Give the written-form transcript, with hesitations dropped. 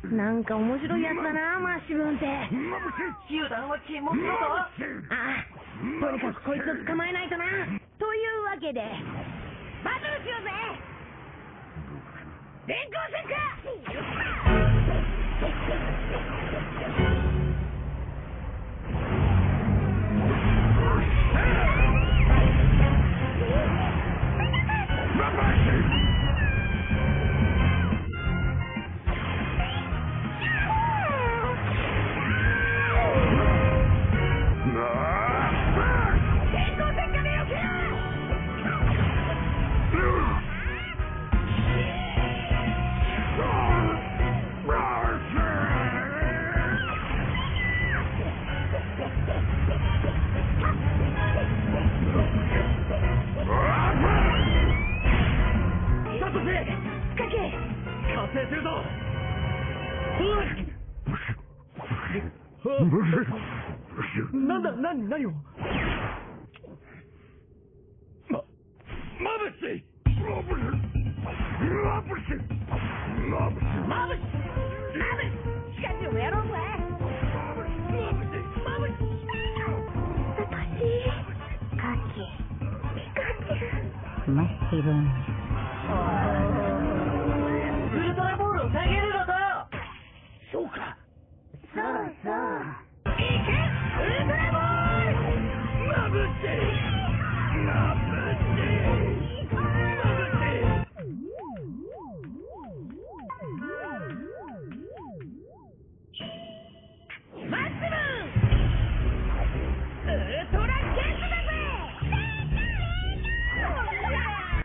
なんか面白いやつだな、マッシブンって。 集団は沈黙だぞ。 ああ、とにかくこいつを捕まえないとな。というわけでバトルしようぜ。電光石火。 なんだ、何を。まぶししかしもやろうぜ。マッシブン。 ウルトラボールを下げるのだ。 そうか。そうそう。